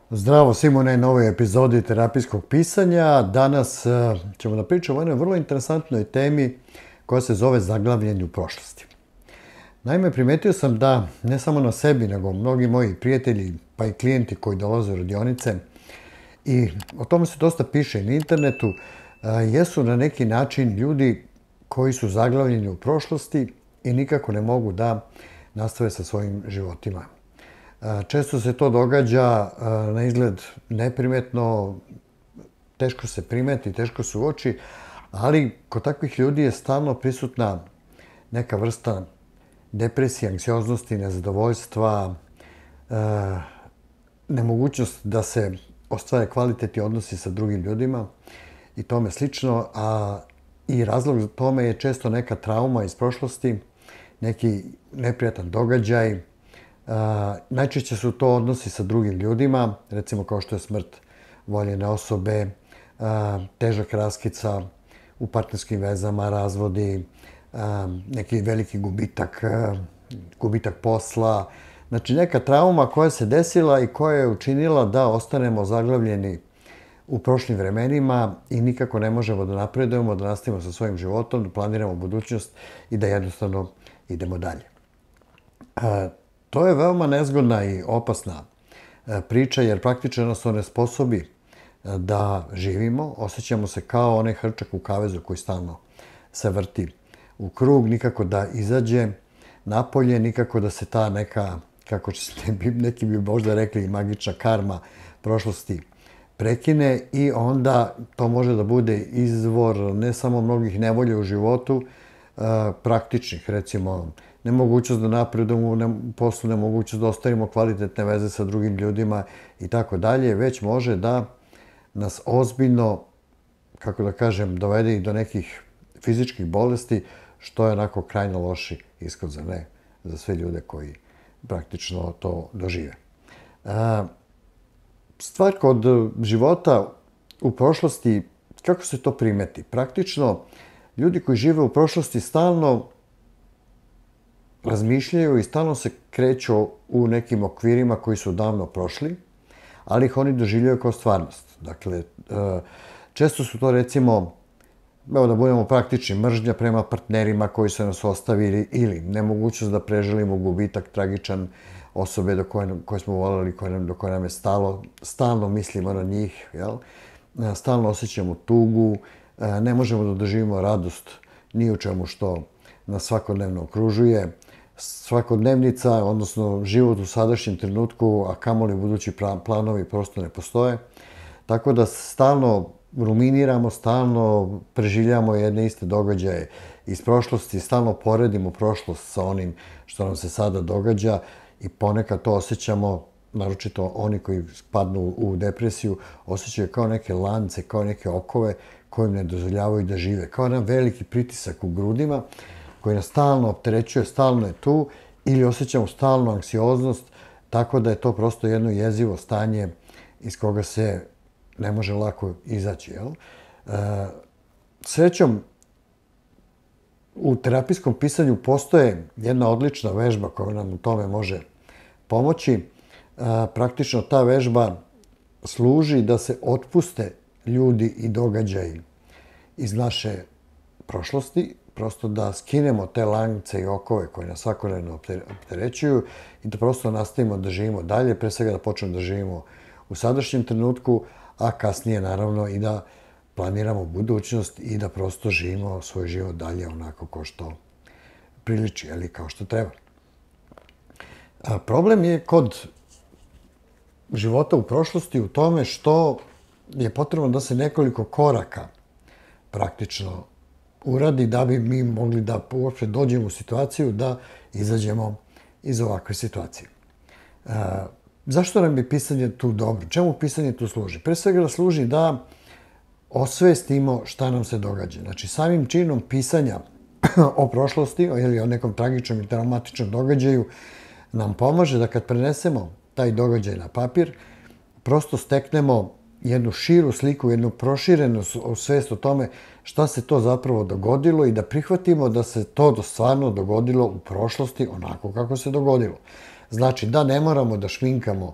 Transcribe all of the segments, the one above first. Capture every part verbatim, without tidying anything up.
Zdravo svima u onoj novoj epizodi terapijskog pisanja. Danas uh, ćemo da pričamo o jednoj vrlo interesantnoj temi koja se zove zaglavljenje u prošlosti. Naime, primetio sam da ne samo na sebi, nego mnogi moji prijatelji pa i klijenti koji dolaze u radionice i o tome se dosta piše na internetu, uh, jesu na neki način ljudi koji su zaglavljeni u prošlosti i nikako ne mogu da nastave sa svojim životima. Često se to događa na izgled neprimetno, teško se primeti, teško se uoči, ali kod takvih ljudi je stalno prisutna neka vrsta depresije, anksioznosti, nezadovoljstva, nemogućnost da se ostvare kvalitetni odnosi sa drugim ljudima i tome slično, a i razlog za tome je često neka trauma iz prošlosti, neki neprijatan događaj. Uh, najčešće su to odnosi sa drugim ljudima, recimo kao što je smrt voljene osobe, uh, težak raskica u partnerskim vezama, razvodi, uh, neki veliki gubitak, uh, gubitak posla. Znači neka trauma koja se desila i koja je učinila da ostanemo zaglavljeni u prošlim vremenima i nikako ne možemo da napredujemo, da nastavimo sa svojim životom, da planiramo budućnost i da jednostavno idemo dalje. Uh, To je veoma nezgodna i opasna priča, jer praktično nas ne sposobi da živimo. Osjećamo se kao onaj hrčak u kavezu koji stalno se vrti u krug, nikako da izađe napolje, nikako da se ta neka, kako će neki bi možda rekli, magična karma prošlosti prekine i onda to može da bude izvor ne samo mnogih nevolja u životu, praktičnih, recimo, nemogućnost da napredujemo u poslu, nemogućnost da ostavimo kvalitetne veze sa drugim ljudima i tako dalje, već može da nas ozbiljno, kako da kažem, dovede i do nekih fizičkih bolesti, što je onako krajno loši ishod za ne, za sve ljude koji praktično to dožive. Stvar kod života u prošlosti, kako se to primeti? Praktično, ljudi koji žive u prošlosti stalno razmišljaju i stalno se kreću u nekim okvirima koji su davno prošli, ali ih oni doživljaju kao stvarnost. Dakle, često su to, recimo, evo da budemo praktični, mržnja prema partnerima koji su nas ostavili ili nemogućnost da preželimo gubitak tragičan osobe do koje, koje smo voljeli, koje nam, do koje nam je stalo, stalno mislimo na njih, jel? Stalno osjećamo tugu, ne možemo da doživimo radost ni u čemu što nas svakodnevno okružuje. Svakodnevnica, odnosno život u sadašnjem trenutku, a kamoli budući planovi prosto ne postoje. Tako da stalno ruminiramo, stalno preživljamo jedne iste događaje iz prošlosti, stalno poredimo prošlost sa onim što nam se sada događa i ponekad to osjećamo, naročito oni koji padnu u depresiju, osjećaju kao neke lance, kao neke okove koji im ne dozvoljavaju da žive. Kao jedan veliki pritisak u grudima koji nas stalno opterećuje, stalno je tu, ili osjećamo stalnu anksioznost, tako da je to prosto jedno jezivo stanje iz koga se ne može lako izaći. Jel? E, srećom, u terapijskom pisanju postoje jedna odlična vežba koja nam u tome može pomoći. E, praktično ta vežba služi da se otpuste ljudi i događaji iz naše prošlosti, prosto da skinemo te lance i okove koje nas svakodnevno opterećuju i da prosto nastavimo da živimo dalje, pre svega da počnemo da živimo u sadašnjem trenutku, a kasnije naravno i da planiramo budućnost i da prosto živimo svoj život dalje onako kao što priliči, ali kao što treba. A problem je kod života u prošlosti u tome što je potrebno da se nekoliko koraka praktično uradi da bi mi mogli da uopšte dođemo u situaciju da izađemo iz ovakve situacije. E, zašto nam je pisanje tu dobro? Čemu pisanje tu služi? Pre svega da služi da osvestimo šta nam se događa. Znači, samim činom pisanja o prošlosti ili o nekom tragičnom i traumatičnom događaju nam pomaže da kad prenesemo taj događaj na papir, prosto steknemo jednu širu sliku, jednu proširenu svest o tome šta se to zapravo dogodilo i da prihvatimo da se to stvarno dogodilo u prošlosti onako kako se dogodilo. Znači da ne moramo da šminkamo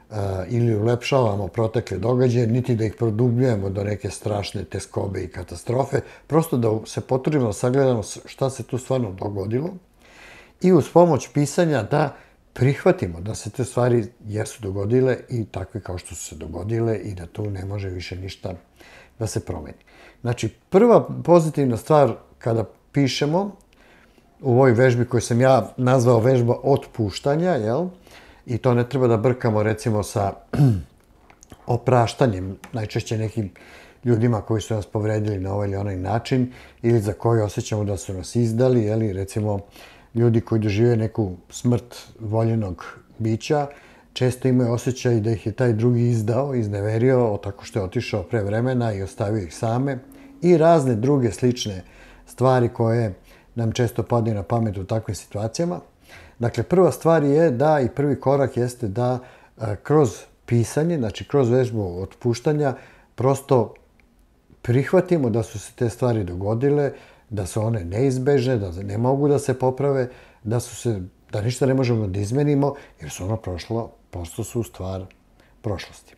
ili ulepšavamo protekle događaje, niti da ih produbljujemo do neke strašne teskobe i katastrofe, prosto da se potrudimo da sagledamo šta se tu stvarno dogodilo i uz pomoć pisanja da prihvatimo da se te stvari jesu dogodile i takve kao što su se dogodile i da tu ne može više ništa da se promeni. Znači, prva pozitivna stvar kada pišemo u ovoj vežbi koju sam ja nazvao vežba otpuštanja, jel? I to ne treba da brkamo recimo sa opraštanjem, najčešće nekim ljudima koji su nas povredili na ovaj ili onaj način ili za koje osjećamo da su nas izdali, jel? Recimo, ljudi koji dožive neku smrt voljenog bića često imaju osjećaj da ih je taj drugi izdao, izneverio, tako što je otišao pre vremena i ostavio ih same i razne druge slične stvari koje nam često padaju na pamet u takvim situacijama. Dakle, prva stvar je da i prvi korak jeste da kroz pisanje, znači kroz vežbu otpuštanja, prosto prihvatimo da su se te stvari dogodile, da su one neizbežne, da ne mogu da se poprave, da su se, da ništa ne možemo da izmenimo, jer su ono prošlo, prosto su stvar prošlosti.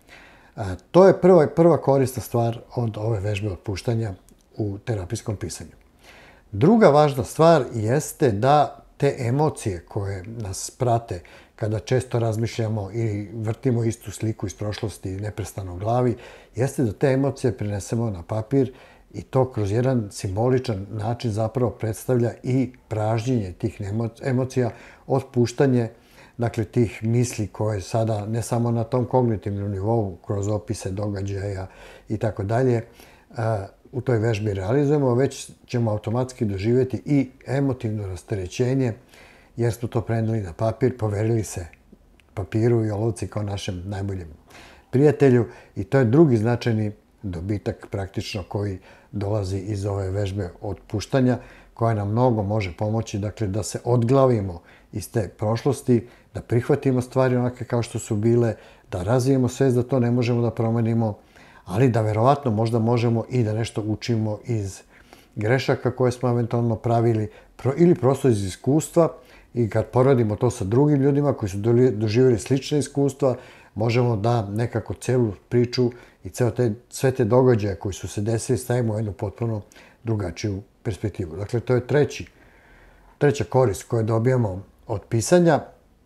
To je prva, prva korisna stvar od ove vežbe otpuštanja u terapijskom pisanju. Druga važna stvar jeste da te emocije koje nas prate kada često razmišljamo ili vrtimo istu sliku iz prošlosti neprestano u glavi, jeste da te emocije prenesemo na papir i to kroz jedan simboličan način zapravo predstavlja i pražnjenje tih emocija, otpuštanje, dakle, tih misli koje sada ne samo na tom kognitivnom nivou, kroz opise događaja i tako dalje, u toj vežbi realizujemo, već ćemo automatski doživjeti i emotivno rasterećenje, jer smo to preneli na papir, poverili se papiru i olovci kao našem najboljem prijatelju i to je drugi značajni dobitak praktično koji dolazi iz ove vežbe otpuštanja, koja nam mnogo može pomoći, dakle, da se odglavimo iz te prošlosti, da prihvatimo stvari onake kao što su bile, da razvijemo svest da to ne možemo da promenimo, ali da verovatno možda možemo i da nešto učimo iz grešaka koje smo eventualno pravili ili prosto iz iskustva i kad poradimo to sa drugim ljudima koji su doživjeli slične iskustva, možemo da nekako celu priču i sve te događaje koji su se desili stavimo u jednu potpuno drugačiju perspektivu. Dakle, to je treći, treća korist koju dobijamo od pisanja.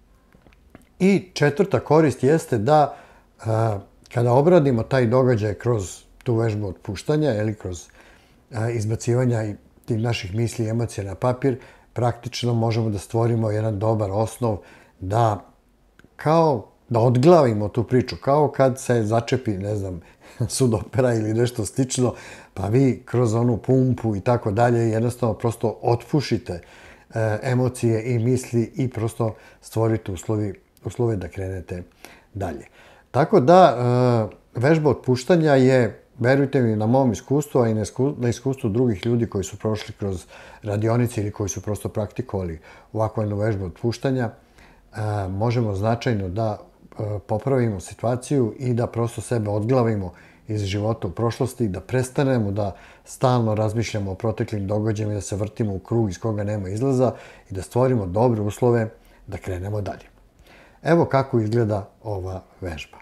I četvrta korist jeste da kada obradimo taj događaj kroz tu vežbu otpuštanja ili kroz izbacivanja tih naših misli i emocija na papir, praktično možemo da stvorimo jedan dobar osnov da kao da odglavimo tu priču, kao kad se začepi, ne znam, sudopera ili nešto slično, pa vi kroz onu pumpu i tako dalje jednostavno prosto otpušite emocije i misli i prosto stvorite uslove da krenete dalje. Tako da, vežba otpuštanja je, verujte mi, na mom iskustvu, a i na iskustvu drugih ljudi koji su prošli kroz radionice ili koji su prosto praktikovali ovakvu jednu vežbu otpuštanja, možemo značajno da popravimo situaciju i da prosto sebe odglavimo iz života u prošlosti, da prestanemo da stalno razmišljamo o proteklim događajima i da se vrtimo u krug iz koga nema izlaza i da stvorimo dobre uslove da krenemo dalje. Evo kako izgleda ova vežba.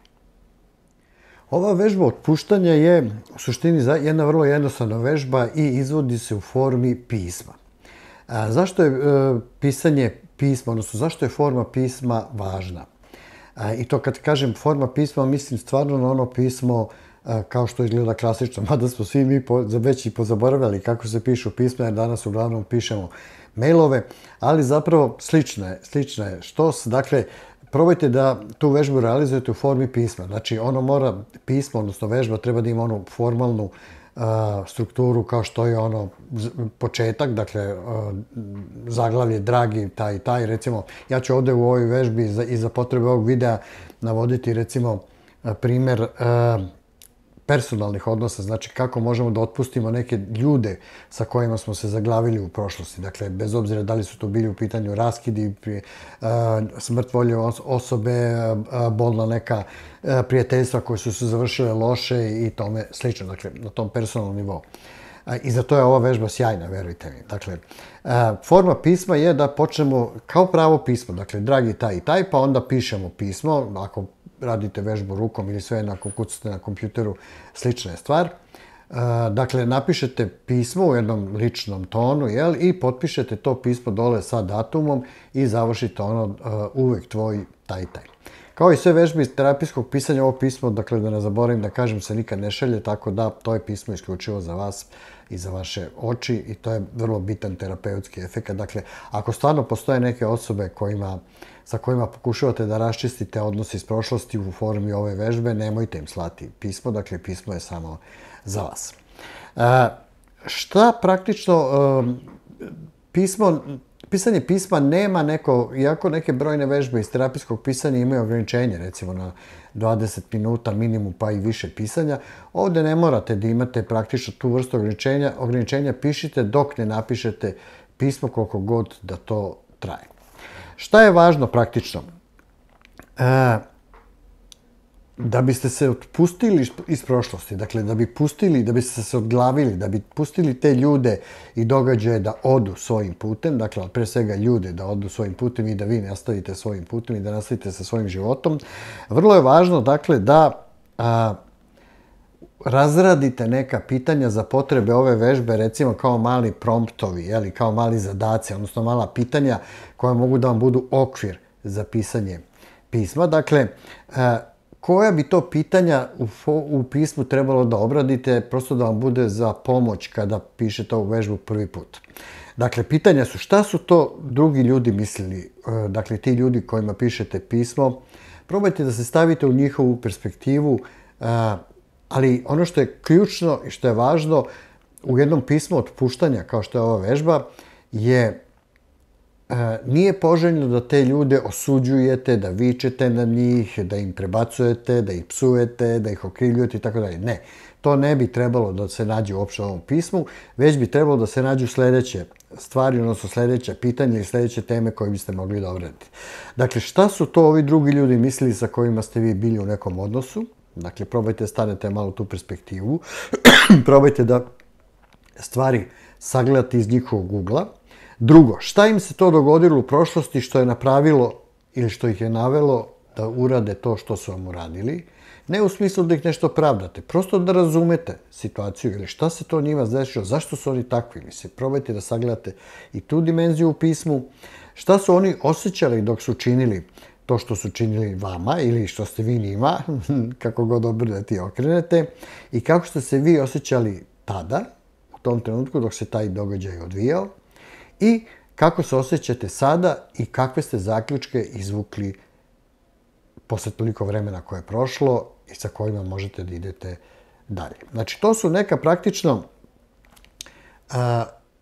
Ova vežba otpuštanja je u suštini jedna vrlo jednostavna vežba i izvodi se u formi pisma. Zašto je pisanje pisma, odnosno zašto je forma pisma važna? I to kad kažem forma pisma, mislim stvarno na ono pismo kao što izgleda klasično, mada smo svi mi već i pozaboravljali kako se pišu pisma, jer danas uglavnom pišemo mailove, ali zapravo slična je, slična je štos. Dakle, probajte da tu vežbu realizujete u formi pisma. Znači, ono mora, pismo, odnosno vežba, treba da ima onu formalnu strukturu kao što je ono početak, dakle, zaglavlje, dragi, taj i taj. Recimo, ja ću ovde u ovoj vežbi i za potrebe ovog videa navoditi, recimo, primer personalnih odnosa, znači kako možemo da otpustimo neke ljude sa kojima smo se zaglavili u prošlosti. Dakle, bez obzira da li su to bili u pitanju raskidi, smrt volje osobe, bolna neka prijateljstva koje su se završile loše i tome slično, dakle, na tom personalnom nivou. I zato je ova vežba sjajna, verujte mi. Dakle, forma pisma je da počnemo kao pravo pismo, dakle, dragi taj i taj, pa onda pišemo pismo, ako radite vežbu rukom ili sve ako kucate na kompjuteru, slična je stvar. Dakle, napišete pismo u jednom ličnom tonu, jel, i potpišete to pismo dole sa datumom i završite ono uvek tvoj taj taj. Kao i sve vežbe iz terapijskog pisanja, ovo pismo, dakle, da ne zaboravim da kažem, se nikad ne šalje, tako da to je pismo isključivo za vas i za vaše oči i to je vrlo bitan terapeutski efekt. Dakle, ako stvarno postoje neke osobe kojima, sa kojima pokušavate da raščistite odnose iz prošlosti u formi ove vežbe, nemojte im slati pismo, dakle, pismo je samo za vas. E, šta praktično e, pismo, pisanje pisma nema neko, iako neke brojne vežbe iz terapijskog pisanja imaju ograničenje, recimo na dvadeset minuta minimum pa i više pisanja, ovde ne morate da imate praktično tu vrstu ograničenja, ograničenja pišite dok ne napišete pismo koliko god da to traje. Šta je važno praktično? E, da biste se otpustili iz prošlosti, dakle da bi pustili, da biste se odglavili, da bi pustili te ljude i događaje da odu svojim putem, dakle pre svega ljude da odu svojim putem i da vi nastavite svojim putem i da nastavite sa svojim životom, vrlo je važno dakle da a, razradite neka pitanja za potrebe ove vežbe, recimo kao mali promptovi, jeli, kao mali zadaci, odnosno mala pitanja koja mogu da vam budu okvir za pisanje pisma. Dakle, a, koja bi to pitanja u, u pismu trebalo da obradite, prosto da vam bude za pomoć kada pišete ovu vežbu prvi put. Dakle, pitanja su šta su to drugi ljudi mislili, dakle, ti ljudi kojima pišete pismo, probajte da se stavite u njihovu perspektivu, ali ono što je ključno i što je važno u jednom pismu otpuštanja, kao što je ova vežba, je nije poželjno da te ljude osuđujete, da vičete na njih, da im prebacujete, da ih psujete, da ih okrivljujete i tako dalje. Ne, to ne bi trebalo da se nađe uopšte u ovom pismu, već bi trebalo da se nađu sledeće stvari, odnosno sledeća pitanja ili sledeće teme koje biste mogli da obradite. Dakle, šta su to ovi drugi ljudi mislili sa kojima ste vi bili u nekom odnosu? Dakle, probajte da stanete malo u tu perspektivu, probajte da stvari sagledate iz njihovog ugla. Drugo, šta im se to dogodilo u prošlosti što je napravilo ili što ih je navelo da urade to što su vam uradili? Ne u smislu da ih nešto pravdate, prosto da razumete situaciju ili šta se to njima desilo, zašto su oni takvi. Mislim, probajte da sagledate i tu dimenziju u pismu. Šta su oni osjećali dok su činili to što su činili vama ili što ste vi njima, kako god obrnete i okrenete, i kako ste se vi osjećali tada, u tom trenutku dok se taj događaj odvijao, i kako se osjećate sada i kakve ste zaključke izvukli posle toliko vremena koje je prošlo i sa kojima možete da idete dalje. Znači, to su neka praktično a,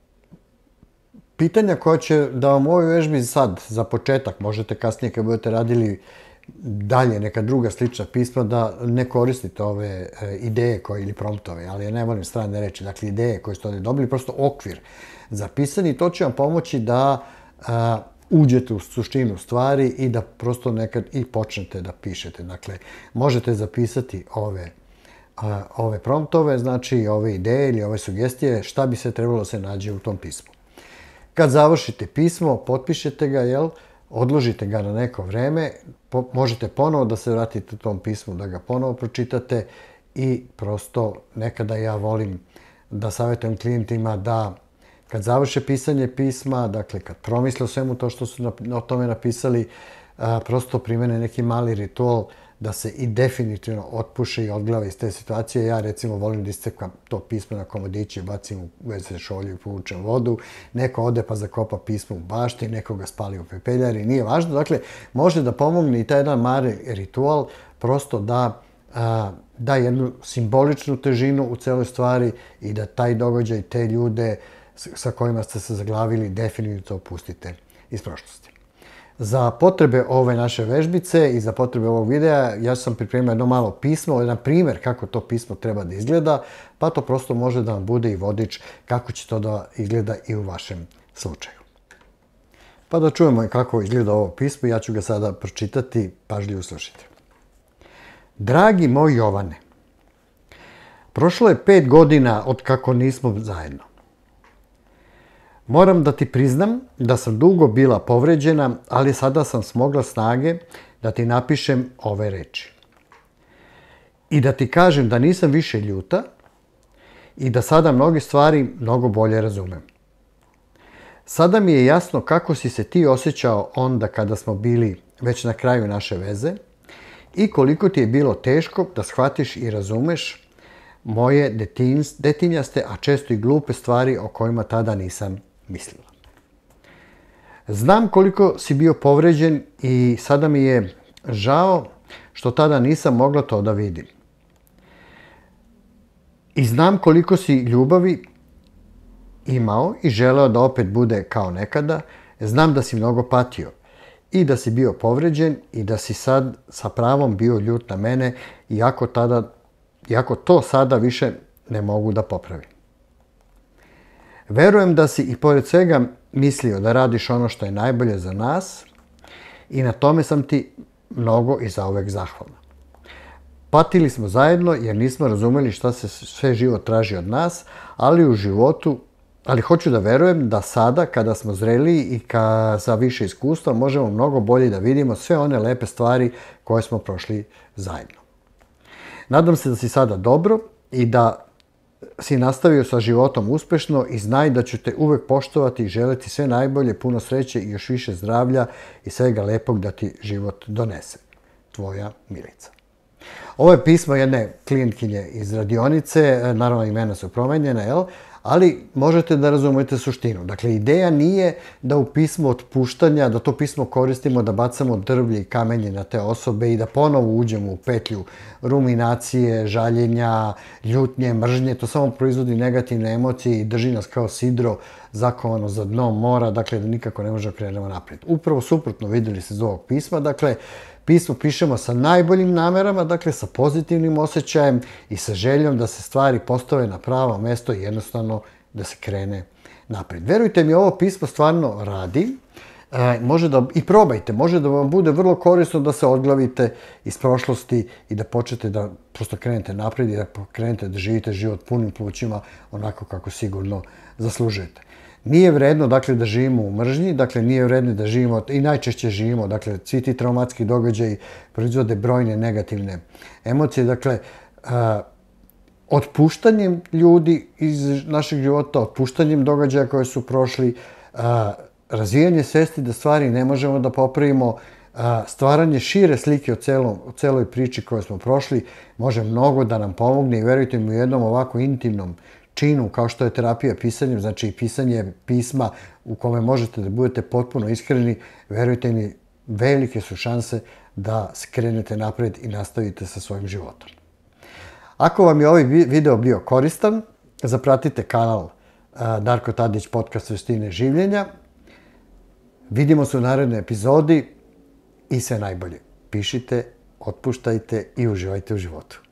pitanja koja će da vam u ovoj vežbi sad, za početak, možete kasnije kad budete radili dalje neka druga slična pisma, da ne koristite ove ideje koje, ili promptove, ali ja ne volim strane reči, dakle ideje koje ste ovdje dobili, prosto okvir za pisanje i to će vam pomoći da a, uđete u suštinu stvari i da prosto nekad i počnete da pišete. Dakle, možete zapisati ove, a, ove promptove, znači ove ideje ili ove sugestije, šta bi se trebalo da se nađe u tom pismu. Kad završite pismo, potpišete ga, jel, odložite ga na neko vreme, po, možete ponovo da se vratite u tom pismu, da ga ponovo pročitate i prosto nekada ja volim da savjetujem klijentima da kad završe pisanje pisma, dakle kad promisle o svemu to što su na, o tome napisali, a, prosto primene neki mali ritual da se i definitivno otpuše i odglave iz te situacije. Ja recimo volim da iscepkam to pismo na komadiće, bacim u ve ce šolju i povučem vodu, neko ode pa zakopa pismo u bašti, neko ga spali u pepeljari, nije važno. Dakle, može da pomogne i taj jedan mali ritual prosto da a, da jednu simboličnu težinu u celoj stvari i da taj događaj, te ljude sa kojima ste se zaglavili, definitivno pustite iz prošlosti. Za potrebe ove naše vežbice i za potrebe ovog videa, ja sam pripremio jedno malo pismo, jedan primjer kako to pismo treba da izgleda, pa to prosto može da vam bude i vodič kako će to da izgleda i u vašem slučaju. Pa da čujemo kako izgleda ovo pismo, ja ću ga sada pročitati, pažljivo slušajte. Dragi moj Jovane, prošlo je pet godina od kako nismo zajedno. Moram da ti priznam da sam dugo bila povređena, ali sada sam smogla snage da ti napišem ove reči. I da ti kažem da nisam više ljuta i da sada mnoge stvari mnogo bolje razumem. Sada mi je jasno kako si se ti osjećao onda kada smo bili već na kraju naše veze i koliko ti je bilo teško da shvatiš i razumeš moje detins, detinjaste, a često i glupe stvari o kojima tada nisam mislila. Znam koliko si bio povređen i sada mi je žao što tada nisam mogla to da vidim. I znam koliko si ljubavi imao i želeo da opet bude kao nekada. Znam da si mnogo patio i da si bio povređen i da si sad sa pravom bio ljut na mene, iako, tada, iako to sada više ne mogu da popravim. Verujem da si i pored svega mislio da radiš ono što je najbolje za nas i na tome sam ti mnogo i zauvek zahvalna. Patili smo zajedno jer nismo razumeli šta se sve život traži od nas, ali u životu, ali hoću da verujem da sada kada smo zreliji i ka, za više iskustva možemo mnogo bolje da vidimo sve one lepe stvari koje smo prošli zajedno. Nadam se da si sada dobro i da si nastavio sa životom uspešno i znaj da ću te uvek poštovati i želeti sve najbolje, puno sreće i još više zdravlja i svega lepog da ti život donese. Tvoja Milica. Ovo je pismo jedne klijentkinje iz radionice, naravno imena su promenjena, jel? Ali možete da razumete suštinu. Dakle, ideja nije da u pismu otpuštanja, da to pismo koristimo, da bacamo drvlje i kamenje na te osobe i da ponovo uđemo u petlju ruminacije, žaljenja, ljutnje, mržnje. To samo proizvodi negativne emocije i drži nas kao sidro zakovano za dno mora, dakle da nikako ne možemo krenemo naprijed. Upravo suprotno videli ste iz ovog pisma, dakle, pismo pišemo sa najboljim namerama, dakle sa pozitivnim osjećajem i sa željom da se stvari postave na pravo mesto i jednostavno da se krene naprijed. Verujte mi, ovo pismo stvarno radi. E, može da, i probajte, može da vam bude vrlo korisno da se odglavite iz prošlosti i da počnete da prosto krenete naprijed i da krenete da živite život punim plućima onako kako sigurno zaslužujete. Nije vredno, dakle, da živimo u mržnji, dakle, nije vredno da živimo, i najčešće živimo, dakle, svi ti traumatski događaji proizvode brojne negativne emocije, dakle, a, otpuštanjem ljudi iz našeg života, otpuštanjem događaja koje su prošli, a, razvijanje svesti da stvari ne možemo da popravimo, a, stvaranje šire slike o, celom, o celoj priči koju smo prošli, može mnogo da nam pomogne i verujte mi u jednom ovako intimnom činu, kao što je terapija pisanjem, znači pisanje pisma u kome možete da budete potpuno iskreni, verujte mi, velike su šanse da skrenete napred i nastavite sa svojim životom. Ako vam je ovaj video bio koristan, zapratite kanal Darko Tadić Podcast Veštine življenja. Vidimo se u narednoj epizodi i sve najbolje. Pišite, otpuštajte i uživajte u životu.